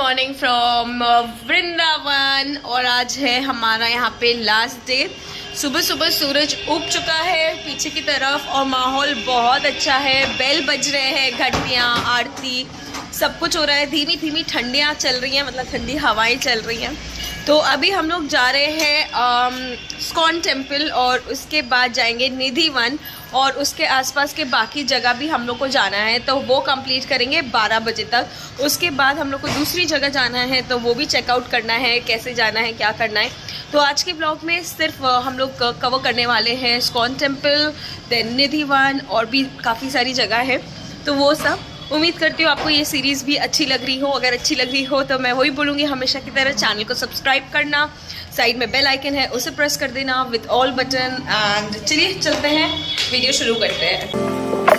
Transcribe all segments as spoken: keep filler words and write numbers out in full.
Morning from Vrindavan और आज है हमारा यहाँ पे लास्ट डे। सुबह सुबह सूरज उग चुका है पीछे की तरफ और माहौल बहुत अच्छा है। बेल बज रहे हैं, घंटियाँ, आरती, सब कुछ हो रहा है। धीमी धीमी ठंडियाँ चल रही हैं, मतलब ठंडी हवाएं चल रही हैं। तो अभी हम लोग जा रहे हैं इस्कॉन टेम्पल और उसके बाद जाएंगे निधि वन और उसके आसपास के बाकी जगह भी हम लोग को जाना है, तो वो कंप्लीट करेंगे बारह बजे तक। उसके बाद हम लोग को दूसरी जगह जाना है, तो वो भी चेकआउट करना है, कैसे जाना है, क्या करना है। तो आज के ब्लॉग में सिर्फ हम लोग कवर करने वाले हैं ISKCON temple, then Nidhivan और भी काफ़ी सारी जगह है। तो वो सब उम्मीद करती हूँ आपको ये सीरीज़ भी अच्छी लग रही हो। अगर अच्छी लग रही हो तो मैं वही बोलूँगी, हमेशा की तरह चैनल को सब्सक्राइब करना, साइड में बेल आइकन है उसे प्रेस कर देना विद ऑल बटन। एंड चलिए चलते हैं, वीडियो शुरू करते हैं।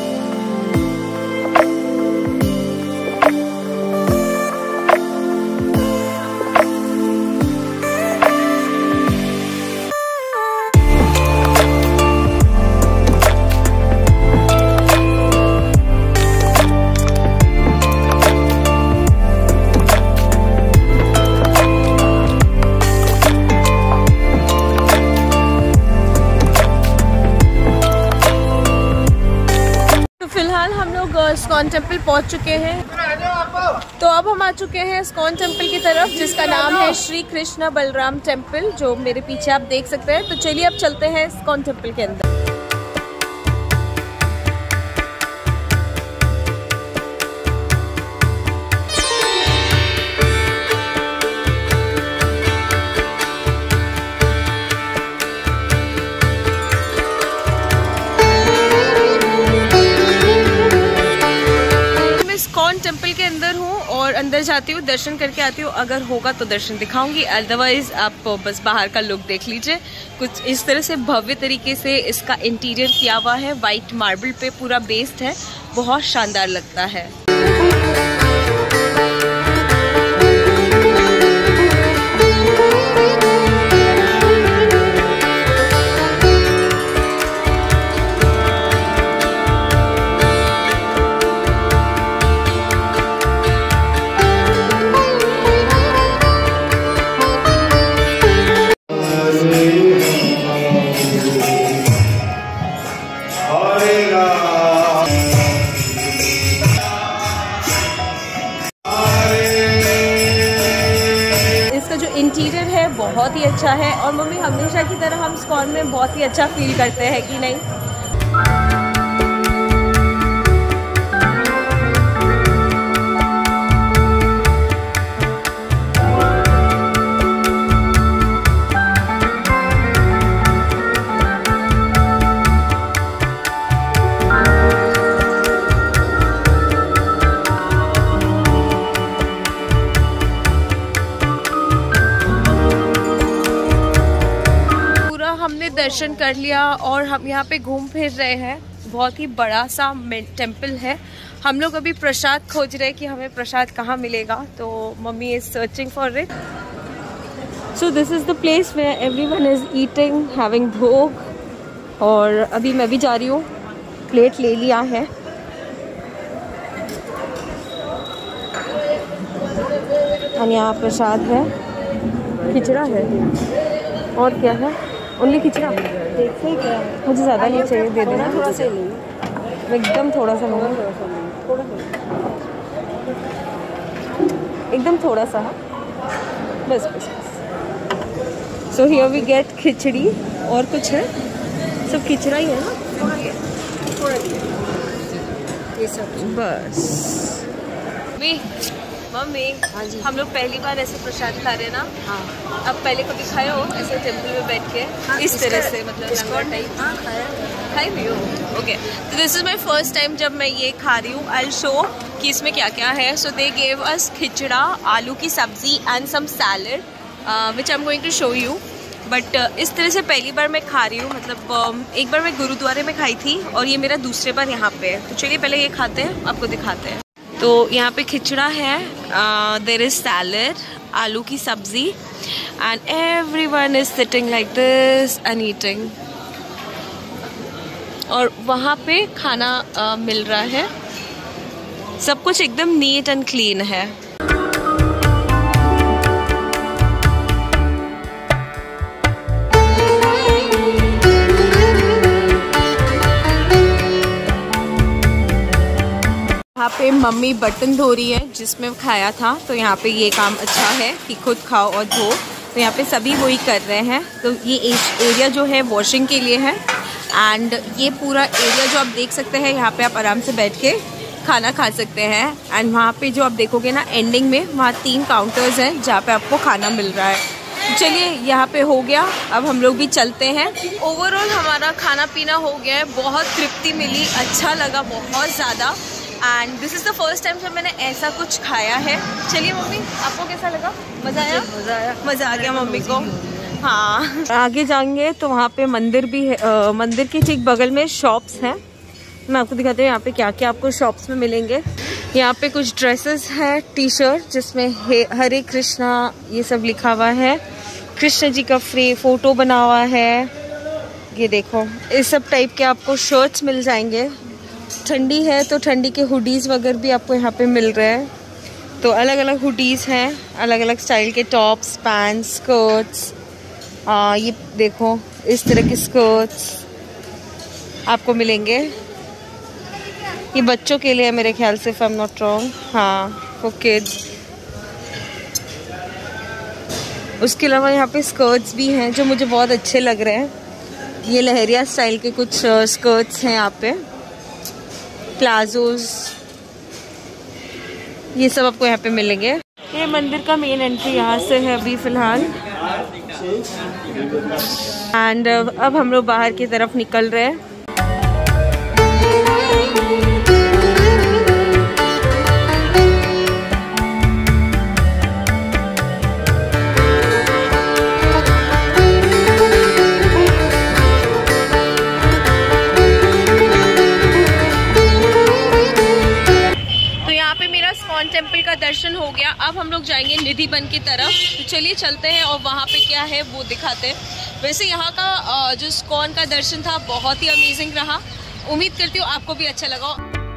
इस्कॉन टेम्पल पहुंच चुके हैं, तो अब हम आ चुके हैं इस्कॉन टेम्पल की तरफ, जिसका नाम है श्री कृष्ण बलराम टेम्पल, जो मेरे पीछे आप देख सकते हैं। तो चलिए अब चलते हैं इस्कॉन टेम्पल के अंदर। टेम्पल के अंदर हूँ और अंदर जाती हूँ, दर्शन करके आती हूँ। अगर होगा तो दर्शन दिखाऊंगी, अदरवाइज आप बस बाहर का लुक देख लीजिए। कुछ इस तरह से भव्य तरीके से इसका इंटीरियर किया हुआ है, वाइट मार्बल पे पूरा बेस्ड है, बहुत शानदार लगता है। इंटीरियर है बहुत ही अच्छा है और मम्मी हमेशा की तरह हम इस्कॉन में बहुत ही अच्छा फील करते हैं कि नहीं। हमने दर्शन कर लिया और हम यहाँ पे घूम फिर रहे हैं। बहुत ही बड़ा सा टेम्पल है। हम लोग अभी प्रसाद खोज रहे हैं कि हमें प्रसाद कहाँ मिलेगा, तो mummy is searching for it. So this is the place where everyone is eating, having bhog. और अभी मैं भी जा रही हूँ, प्लेट ले लिया है। और यहाँ प्रसाद है, खिचड़ा है और क्या है, ओनली खिचड़ा। देखते क्या है, मुझे ज़्यादा नहीं चाहिए, दे देना थोड़ा सा ही, एकदम थोड़ा सा लूँगा, एकदम थोड़ा सा, बस बस बस। So here we get khichdi और कुछ है, सब खिचड़ा ही है ना, ये सब बस। मम्मी मम्मी हम लोग पहली बार ऐसे प्रसाद खा रहे हैं ना। हाँ। अब पहले कभी खाए हो ऐसे टेम्पल में बैठ के? हाँ, इस तरह से, मतलब लंगर टाइप? हाँ, खाया खाई भी हो। ओके, तो this is my first time जब मैं ये खा रही हूँ। आई विल शो कि इसमें क्या क्या है। सो दे गेव अस खिचड़ा, आलू की सब्जी and some salad which I am going to show you. But इस तरह से पहली बार मैं खा रही हूँ, मतलब एक बार मैं गुरुद्वारे में खाई थी और ये मेरा दूसरे बार यहाँ पे है। तो चलिए पहले ये खाते हैं, आपको दिखाते हैं। तो यहाँ पे खिचड़ा है, देयर इज सैलड, आलू की सब्जी and everyone is sitting like this and eating. और वहाँ पे खाना आ, मिल रहा है, सब कुछ एकदम नीट एंड क्लीन है। यहाँ पे मम्मी बर्तन धो रही है जिसमें खाया था, तो यहाँ पे ये काम अच्छा है कि खुद खाओ और धो। तो यहाँ पे सभी वही कर रहे हैं। तो ये एरिया जो है वॉशिंग के लिए है। एंड ये पूरा एरिया जो आप देख सकते हैं, यहाँ पे आप आराम से बैठ के खाना खा सकते हैं। एंड वहाँ पे जो आप देखोगे ना एंडिंग में, वहाँ तीन काउंटर्स हैं जहाँ पे आपको खाना मिल रहा है। चलिए यहाँ पे हो गया, अब हम लोग भी चलते हैं। ओवरऑल हमारा खाना पीना हो गया है, बहुत तृप्ति मिली, अच्छा लगा बहुत ज़्यादा। And this is the first time जब मैंने ऐसा कुछ खाया है। चलिए मम्मी, आपको कैसा लगा? मज़ा आया? मज़ा आया मज़ा आ गया मम्मी को। हाँ, आगे जाएंगे तो वहाँ पे मंदिर भी है। आ, मंदिर के ठीक बगल में शॉप्स हैं, मैं आपको दिखाती हूँ यहाँ पे क्या क्या आपको शॉप्स में मिलेंगे। यहाँ पे कुछ ड्रेसेस हैं, टी शर्ट जिसमें हरे कृष्णा ये सब लिखा हुआ है, कृष्ण जी का फ्री फोटो बना हुआ है। ये देखो, इस सब टाइप के आपको शर्ट्स मिल जाएंगे। ठंडी है तो ठंडी के हुडीज़ वगैरह भी आपको यहाँ पे मिल रहे हैं। तो अलग अलग हुडीज़ हैं, अलग अलग स्टाइल के टॉप्स, पैंट्स, स्कर्ट्स। आ, ये देखो इस तरह के स्कर्ट्स आपको मिलेंगे। ये बच्चों के लिए है मेरे ख्याल से, if I am not wrong. हाँ, फॉर किड्स। उसके अलावा यहाँ पे स्कर्ट्स भी हैं जो मुझे बहुत अच्छे लग रहे हैं। ये लहरिया स्टाइल के कुछ स्कर्ट्स हैं यहाँ पे, प्लाजोज, ये सब आपको यहाँ पे मिलेंगे। ये मंदिर का मेन एंट्री यहाँ से है अभी फ़िलहाल। एंड अब हम लोग बाहर की तरफ निकल रहे हैं। टेम्पल का दर्शन हो गया। अब हम लोग जाएंगे निधि वन की तरफ। तो चलिए चलते हैं और वहाँ पे क्या है वो दिखाते हैं। वैसे यहाँ का जो इस्कॉन का दर्शन था बहुत ही अमेजिंग रहा। उम्मीद करती हूँ आपको भी अच्छा लगा।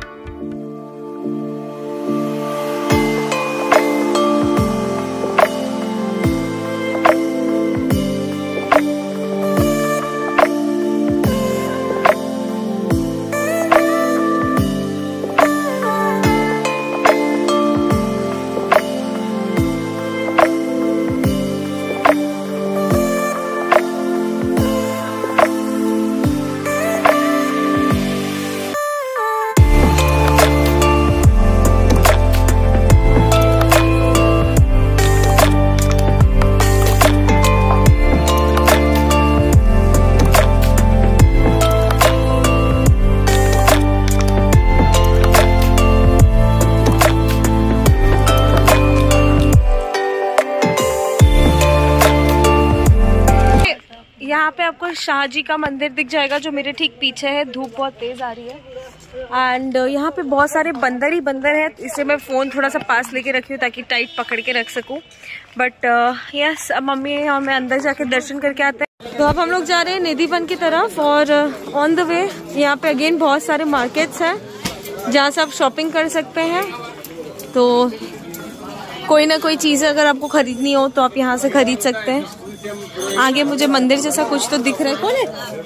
यहाँ पे आपको शाह जी का मंदिर दिख जाएगा जो मेरे ठीक पीछे है। धूप बहुत तेज आ रही है। एंड यहाँ पे बहुत सारे बंदर ही बंदर है, इससे मैं फ़ोन थोड़ा सा पास लेके रखी हूँ ताकि टाइट पकड़ के रख सकूँ। बट यस, अब मम्मी हमें अंदर जाके दर्शन करके आते हैं। तो अब हम लोग जा रहे हैं निधि वन की तरफ। और ऑन द वे यहाँ पे अगेन बहुत सारे मार्केट्स हैं जहाँ से आप शॉपिंग कर सकते हैं। तो कोई ना कोई चीज़ अगर आपको खरीदनी हो तो आप यहाँ से खरीद सकते हैं। आगे मुझे मंदिर जैसा कुछ तो दिख रहा है। कौन है?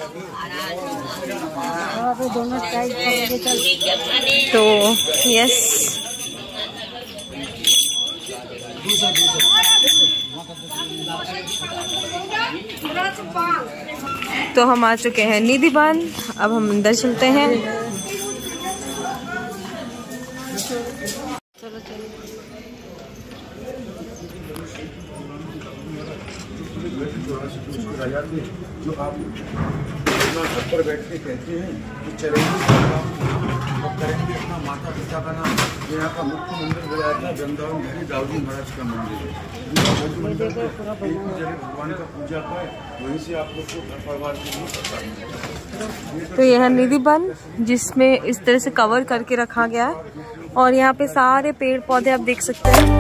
तो यस, तो हम आ चुके हैं निधि वन। अब हम अंदर चलते हैं। चलो चलो। जो आप घर पर बैठ के कहते हैं कि चलेंगे और करेंगे अपना माता पिता का नाम। यहाँ का मुख्य मंदिर बताया था वृंदावन बिहारी दाऊजी महाराज का मंदिर है। भगवान का पूजा पाए, वहीं से आप लोग को घर परिवार के लिए पता। तो यह है निधि वन जिसमें इस तरह से कवर करके रखा गया है। और यहाँ पे सारे पेड़ पौधे आप देख सकते हैं।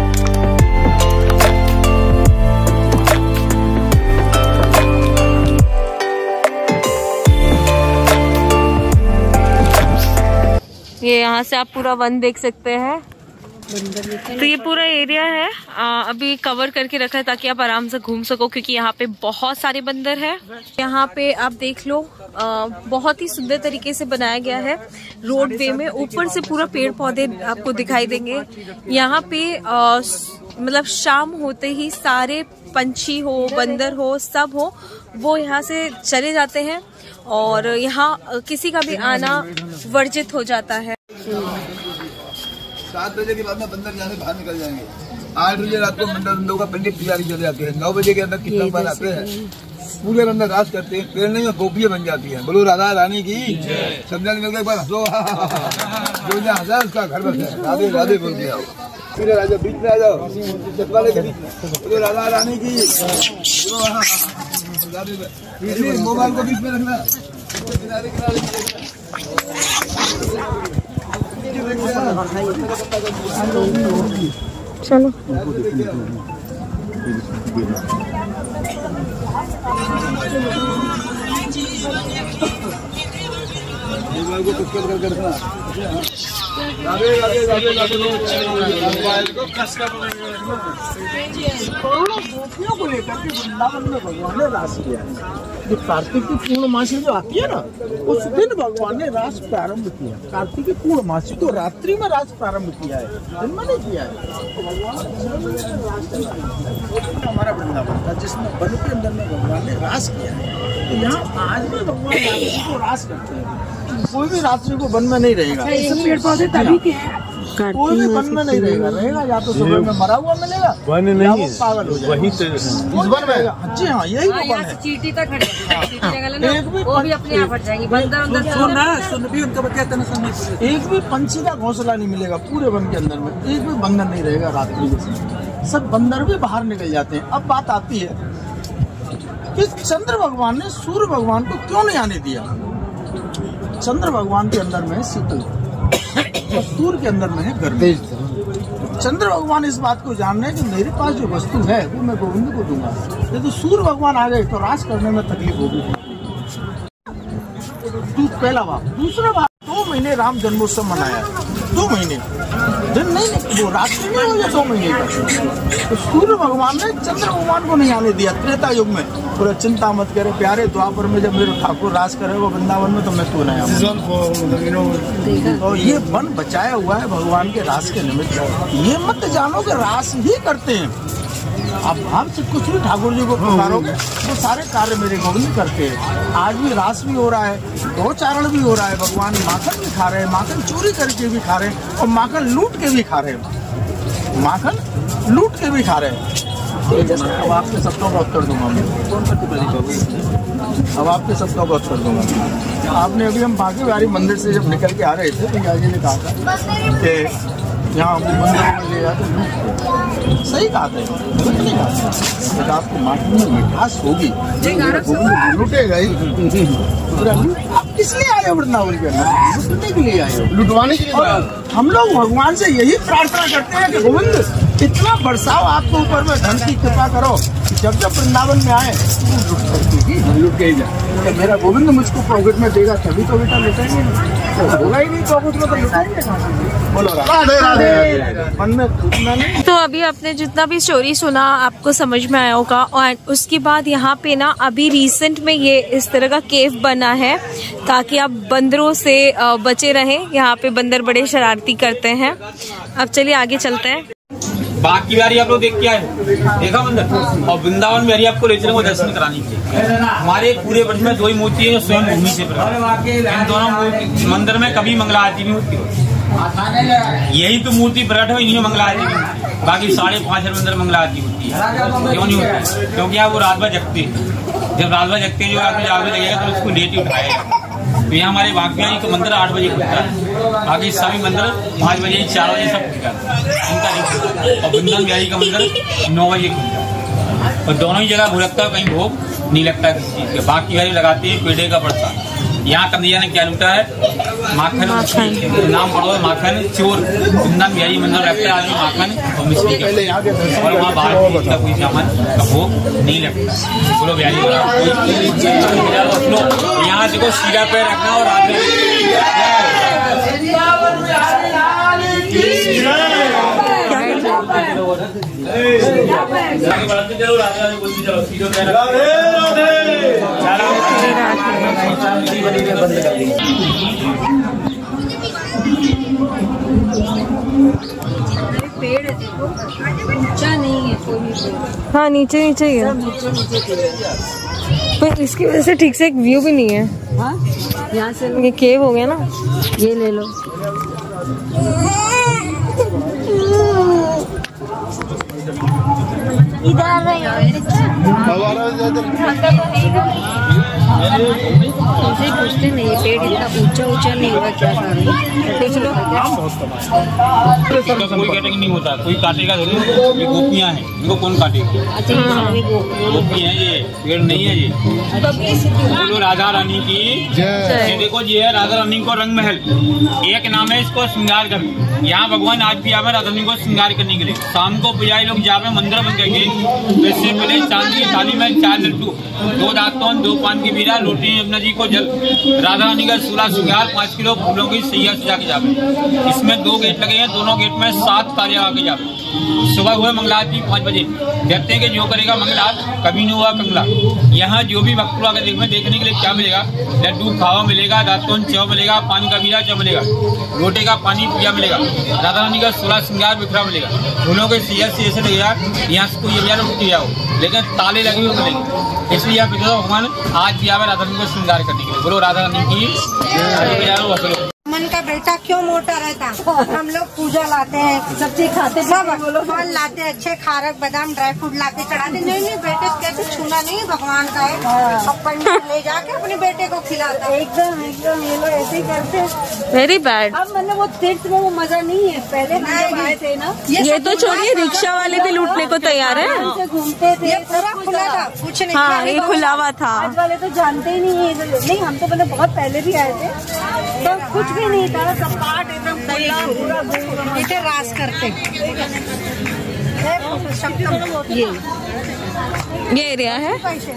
ये यहाँ से आप पूरा वन देख सकते हैं। तो ये पूरा एरिया है आ, अभी कवर करके रखा है ताकि आप आराम से घूम सको, क्योंकि यहाँ पे बहुत सारे बंदर हैं। यहाँ पे आप देख लो, आ, बहुत ही सुंदर तरीके से बनाया गया है रोड वे में। ऊपर से पूरा पेड़ पौधे आपको दिखाई देंगे। यहाँ पे आ, मतलब शाम होते ही सारे पंछी हो, बंदर हो, सब हो, वो यहाँ से चले जाते हैं और यहाँ किसी का भी आना वर्जित हो जाता है। सात बजे के बाद में बंदर यहाँ से बाहर निकल जाएंगे। आठ बजे रात को बंदर बंदों का पंडित पुजारी चले जाते हैं। नौ बजे के अंदर कितना बार आते हैं, पूरे बंदर राज करते हैं, पेड़ नहीं में गोपियां बन जाती हैं। बोलो राधा रानी की समझा निकल के बाद हंसो, जो जहाँ हंसा उसका घर बस है। राधे राधे बोल के आओ, फिर राजा बीच में आ जाओ, चटवाले के बीच में बोलो राधा रानी की। मोबाइल को बीच में रखना, किनारे किनारे चलो। मोबाइल को कुछ करके रखना। राधे राधे राधे राधे मोबाइल को कस कर गोपियों को लेकर के वृंदावन में भगवान ने रास किया है। जो कार्तिक की पूर्णमासी जो आती है ना, उस दिन भगवान ने रास प्रारंभ किया। कार्तिक की पूर्णमासी तो रात्रि में रास प्रारंभ किया है, दिन में नहीं किया है। तो भगवान हमारा वृंदावन था जिसमें वन के अंदर में भगवान ने रास किया है। तो यहाँ आज भी भगवान रात्रि को रास करते हैं। कोई भी रात्रि को वन में नहीं रहेगा। पेड़ पौधे तभी के हैं, कोई भी वन में नहीं रहेगा। रहेगा या तो सुबह में मरा हुआ मिलेगा, वन नहीं वो पागल हो जाएगा, वही वन रहेगा। जी हाँ, यही तो वन है। चींटी तक खड़े एक भी वो भी अपने आप हट जाएंगी। बंदर अंदर सुन सुन भी उनका कहते हैं, एक भी पंछी का घोंसला नहीं मिलेगा पूरे वन के अंदर में। एक भी बंदर नहीं रहेगा रात्रि में, सब बंदर भी बाहर निकल जाते हैं। अब बात आती है कि चंद्र भगवान ने सूर्य भगवान को क्यों नहीं आने दिया। चंद्र भगवान के अंदर में शीतल और सूर्य के अंदर में है गर्मी। चंद्र भगवान इस बात को जान रहे हैं कि मेरे पास जो वस्तु है वो मैं गोविंद को दूंगा। यदि तो सूर्य भगवान आ गए तो रास करने में तकलीफ होगी। पहला बात। दूसरा बात, दो महीने राम जन्मोत्सव मनाया है। दो महीने दिन नहीं, वो रात्रि में हो या दो महीने का। तो सूर्य भगवान ने चंद्र भगवान को नहीं आने दिया त्रेता युग में। पूरा चिंता मत करे प्यारे, द्वापर में जब मेरे ठाकुर राज करेगा वृंदावन में तो मैं क्यों नहीं आऊंगा। तो ये वन बचाया हुआ है भगवान के रास के निमित्त। ये मत जानो कि रास ही करते हैं। आप भाव से कुछ भी ठाकुर जी को पुकारोगे वो सारे कार्य मेरे गोविंद करते हैं। आज भी रास भी हो रहा है, गौचारण भी हो रहा है। भगवान माखन भी खा रहे हैं, माखन चोरी करके भी खा रहे हैं और माखन लूट के भी खा रहे हैं। माखन लूट के भी खा रहे हैं। अब आपके शब्दों का उत्तर दूंगा मैं। अब आपके शब्दों का उत्तर दूंगा। आपने अभी हम बाकी बारी मंदिर से जब निकल के आ रहे थे तो याजी ने कहा था कि यहाँ मंदिर में ले जाते, सही कहा था, गलत नहीं कहा था। आपकी माटी में मिठास होगी, लुटेगा ही। आप किस लिए आए हो वृंदावन के अंदर? लुटने के लिए आए हो, लुटवाने के लिए। हम लोग भगवान से यही प्रार्थना करते हैं कि गोविंद इतना बरसाओ आपके ऊपर में धन की कृपा करो, जब जब वृंदावन में आए तो लुट सकती लुट के ही जाए। मेरा गोविंद मुझको पॉकेट में देगा तभी तो बेटा लुटेंगे, होगा ही नहीं पॉकेट में तो लुटाएंगे। बोलो राधे राधे। मन में टूटना नहीं। तो अभी आपने जितना भी स्टोरी सुना आपको समझ में आया होगा। और उसके बाद यहाँ पे ना अभी रिसेंट में ये इस तरह का केव बना है ताकि आप बंदरों से बचे रहें। यहाँ पे बंदर बड़े शरारती करते हैं। अब चलिए आगे चलते हैं। बाकी बारी आप लोग देख के आए, देखा मंदिर। और वृंदावन में आपको ले चलेंगे दर्शन कराने के लिए। हमारे पूरे वर्ष में दो ही मूर्ति है जो स्वयं भूमि से प्रकट। इन दोनों मंदिर में कभी मंगला आरती नहीं होती। यही तो मूर्ति प्रकट है, इन्हीं मंगला आरती नहीं। बाकी साढ़े पाँच मंदिर मंगला आरती होती है। क्यों नहीं होती? क्योंकि आप वो रात भर जगते हैं। जब रात भर जगते हैं जो आपको जागरण लगेगा तो उसको लेट ही उठाएगा। तो यहाँ हमारे बांकिया जी का मंदिर आठ बजे खुलता है। बाकी सभी मंदिर पाँच बजे चार बजे सब खुलता है, इनका नहीं खुलता है। और वृंदावन बिहारी का मंदिर नौ बजे खुलता है। और दोनों ही जगह भोग लगता है, कहीं भोग नहीं लगता किसी चीज का। बाकी बिहारी लगाते हैं पेड़े का पड़ता है। यहाँ कन्हैया ने क्या लूटा है? माखन। नाम पढ़ो है माखन चोर। वृंदावन बिहारी मंदिर लगता है आदमी माखन और मिश्री का, और वहाँ बाहर का कोई सामान का भोग नहीं लगता। बोलो बिहारी यहाँ देखो सीधा पैर रखना और आगे चलो राधे राधे बोलती चलो सीधो पेड़ है देखो, ऊंचा नहीं है कोई भी पेड़। हाँ नीचे नीचे ही है, नीचे नीचे पर इसकी वजह से ठीक से एक व्यू भी नहीं है। हाँ यहाँ से ये केव हो गया ना, ये ले लो। तुमसे पूछते नहीं, ये पेड़ इतना ऊंचा ऊंचा नहीं होगा क्या? पूछ लो। कोई कटिंग नहीं होता, कोई काटेगा जरूर। ये गोपियाँ हैं, इनको कौन काटेगा? अच्छा ये गोपी है, ये पेड़ नहीं है। ये बोलो राधा रानी की ये देखो, ये है राधा रानी को रंग महल, एक नाम है इसको श्रृंगार घर। यहाँ भगवान आज भी आवे राधा रानी को श्रृंगार करने के लिए। शाम को पुजारी लोग जावे मंदिर बन गए, इससे पहले चांद की थाली में चार लड्डू, दो दातौन, दो पान की बीरा, रोटी यमुना जी को जल, राधा रानी का सूला श्रृंगार, पाँच किलो फूलों की सैया सजा के जावे। इसमें दो गेट लगे हैं, दोनों गेट में सात कार्य आके जावे। सुबह हुए मंगलारती पाँच बजे, कहते हैं कि जो करेगा मंगलार कभी नहीं हुआ कंगला। यहाँ जो भी भक्त आकर देखने देखने के लिए क्या मिलेगा? लड्डू खावा मिलेगा, दातौन चाव मिलेगा, पान का बीरा चाव मिलेगा, रोटे का पानी पिया मिलेगा, राधा रानी का सोलह श्रृंगार बिखरा मिलेगा, फूलों के सिया से ऐसे लगेगा यहाँ से कोई बाजार उठ जाओ, लेकिन ताले लगे हुए मिलेंगे। इसलिए आप भगवान आज भी आवे राधा रानी को श्रृंगार करने के लिए। बोलो राधा रानी की। मन का बेटा क्यों मोटा रहता? हम लोग पूजा लाते हैं, सब्जी खाते, सब फल लाते हैं, अच्छे खारक बादाम ड्राई फ्रूट लाके चढ़ाते। नहीं नहीं बेटे कैसे छूना नहीं है, भगवान का है। अब पंडित ले जाके अपने बेटे को खिलाता है। एकदम एकदम ये लोग ऐसे ही करते हैं। Very bad. अब मतलब वो तीर्थ में वो मजा नहीं है। पहले हम जब आए थे ना, ये तो छोड़िए, रिक्शा वाले भी लूटने को तैयार है। घूमते थे, ये पूरा खुला था, कुछ नहीं। हाँ ये खुला हुआ था। आज वाले तो जानते ही नहीं है। नहीं हम तो मतलब बहुत पहले भी आए थे, तो कुछ भी नहीं था, सपाट एकदम खुला, इधर रास करते। ये ये एरिया है,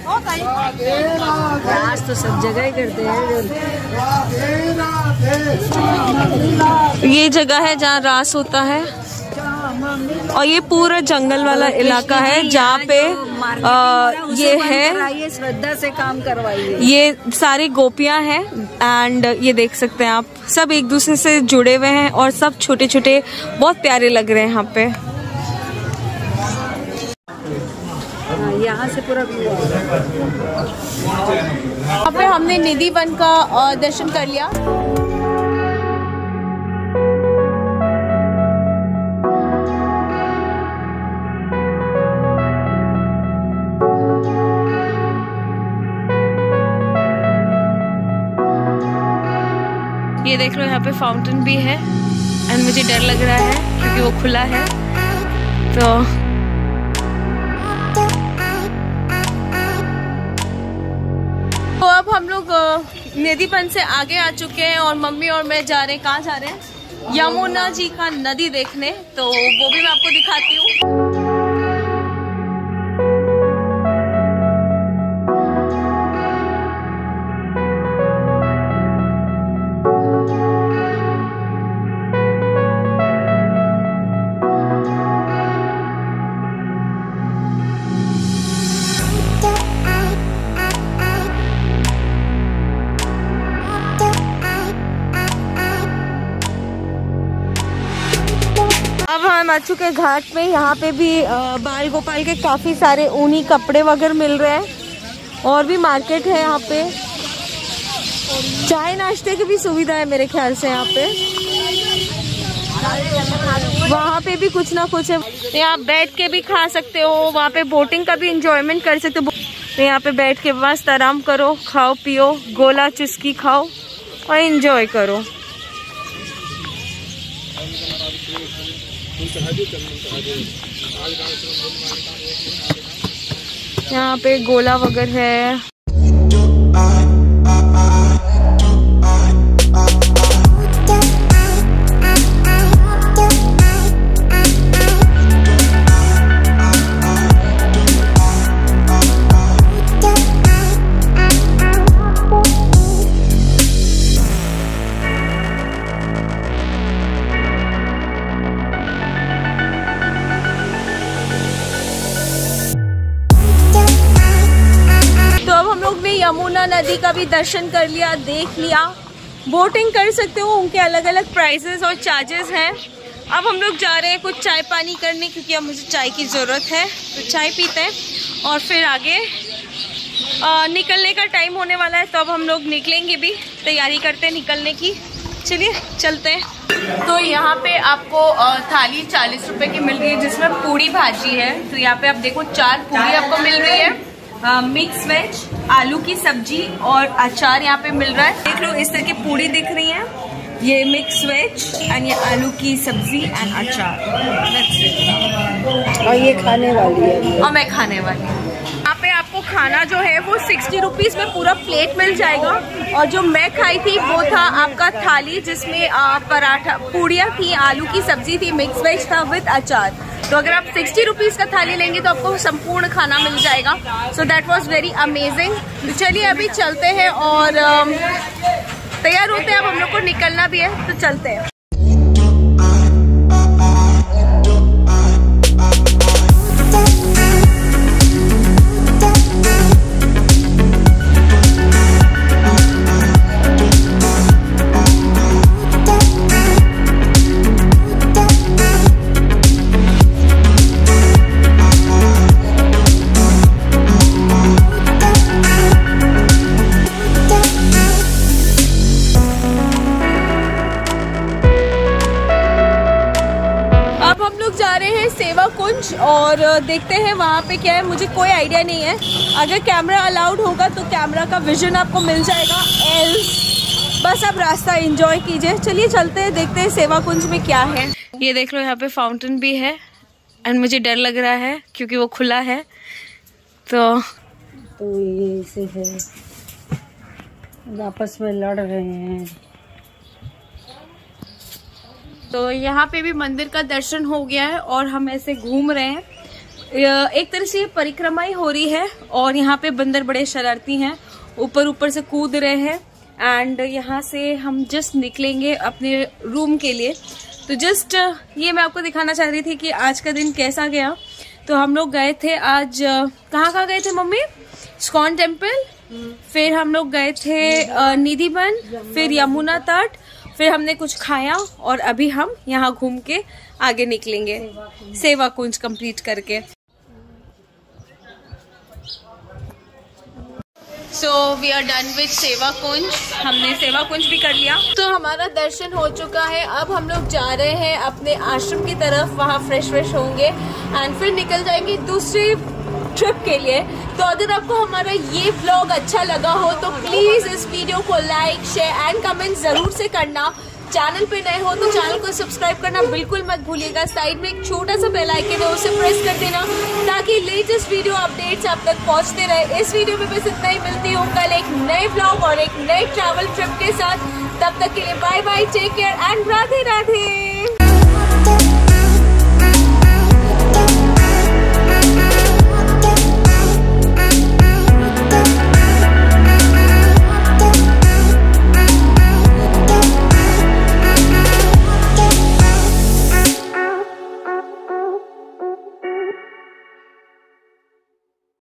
रास तो सब जगह ही करते हैं। ये जगह है जहाँ रास होता है, और ये पूरा जंगल वाला इलाका है जहाँ पे आ, ये है श्रद्धा से काम करवाइए। ये सारी गोपियां हैं, एंड ये देख सकते हैं आप, सब एक दूसरे से जुड़े हुए हैं और सब छोटे छोटे बहुत प्यारे लग रहे हैं यहाँ पे। यहाँ से पूरा यहाँ पे हमने निधि वन का दर्शन कर लिया। ये देख लो, यहाँ पे फाउंटेन भी है, एंड मुझे डर लग रहा है क्योंकि वो खुला है। तो तो अब हम लोग नदीपन से आगे आ चुके हैं, और मम्मी और मैं जा रहे हैं, कहाँ जा रहे हैं? यमुना जी का नदी देखने। तो वो भी मैं आपको दिखाती हूँ। अब हम आ चुके घाट पे। यहाँ पे भी बाल गोपाल के काफ़ी सारे ऊनी कपड़े वगैरह मिल रहे हैं, और भी मार्केट है यहाँ पे। चाय नाश्ते की भी सुविधा है मेरे ख्याल से यहाँ पे। वहाँ पे भी कुछ ना कुछ है, यहाँ बैठ के भी खा सकते हो, वहाँ पे बोटिंग का भी इंजॉयमेंट कर सकते हो। तो यहाँ पे बैठ के मस्त आराम करो, खाओ पियो, गोला चुस्की खाओ और इंजॉय करो। यहाँ पे गोला वगैरह है। यमुना नदी का भी दर्शन कर लिया, देख लिया। बोटिंग कर सकते हो, उनके अलग अलग प्राइजेस और चार्जेस हैं। अब हम लोग जा रहे हैं कुछ चाय पानी करने, क्योंकि अब मुझे चाय की ज़रूरत है। तो चाय पीते हैं और फिर आगे आ, निकलने का टाइम होने वाला है, तो अब हम लोग निकलेंगे भी, तैयारी करते हैं निकलने की। चलिए चलते हैं। तो यहाँ पे आपको थाली चालीस रुपए की मिल रही है, जिसमें पूड़ी भाजी है। तो यहाँ पे आप देखो चार पूड़ी आपको मिल रही है, आ, मिक्स वेज, आलू की सब्जी और अचार यहाँ पे मिल रहा है। देख लो इस तरह की पूड़ी दिख रही है, ये मिक्स वेज एंड ये आलू की सब्जी एंड अचार। और ये खाने वाली है और मैं खाने वाली हूँ। यहाँ पे आपको खाना जो है वो सिक्सटी रुपीज में पूरा प्लेट मिल जाएगा। और जो मैं खाई थी वो था आपका थाली, जिसमें पराठा, पूड़ियाँ थी, आलू की सब्जी थी, मिक्स वेज था विद अचार। तो अगर आप सिक्सटी रुपीज का थाली लेंगे तो आपको संपूर्ण खाना मिल जाएगा। So that was very amazing. तो चलिए अभी चलते हैं और तैयार होते हैं। अब हम लोग को निकलना भी है, तो चलते हैं। सेवा कुंज और देखते हैं वहाँ पे क्या है। मुझे कोई आइडिया नहीं है, अगर कैमरा अलाउड होगा तो कैमरा का विजन आपको मिल जाएगा, एल्स बस आप रास्ता एंजॉय कीजिए। चलिए चलते हैं, देखते हैं सेवा कुंज में क्या है। ये देख लो यहाँ पे फाउंटेन भी है एंड मुझे डर लग रहा है क्योंकि वो खुला है। तो तो ये ऐसे है, आपस में लड़ रहे हैं। तो यहाँ पे भी मंदिर का दर्शन हो गया है और हम ऐसे घूम रहे हैं। एक तरह से परिक्रमा ही हो रही है और यहाँ पे बंदर बड़े शरारती हैं, ऊपर ऊपर से कूद रहे हैं। एंड यहाँ से हम जस्ट निकलेंगे अपने रूम के लिए। तो जस्ट ये मैं आपको दिखाना चाह रही थी कि आज का दिन कैसा गया। तो हम लोग गए थे आज, कहाँ कहाँ गए थे मम्मी? इस्कॉन टेम्पल, फिर हम लोग गए थे निधिवन, फिर यमुना तट, फिर हमने कुछ खाया और अभी हम यहाँ घूम के आगे निकलेंगे सेवा कुंज कंप्लीट करके। So we are done with Seva Kunj. हमने सेवा कुंज भी कर लिया, तो हमारा दर्शन हो चुका है। अब हम लोग जा रहे हैं अपने आश्रम की तरफ, वहाँ फ्रेश फ्रेश होंगे एंड फिर निकल जाएंगे दूसरी ट्रिप के लिए। तो अगर आपको हमारा ये व्लॉग अच्छा लगा हो तो प्लीज इस वीडियो को लाइक, शेयर एंड कमेंट जरूर से करना। चैनल पे नए हो तो चैनल को सब्सक्राइब करना बिल्कुल मत भूलिएगा। साइड में एक छोटा सा बेल आइकन है, उसे प्रेस कर देना ताकि लेटेस्ट वीडियो अपडेट्स आप तक पहुंचते रहे। इस वीडियो में बस इतना ही, मिलती हूँ कल एक नए व्लॉग और एक नए ट्रैवल ट्रिप के साथ। तब तक के लिए bye bye, take care and Radhe Radhe.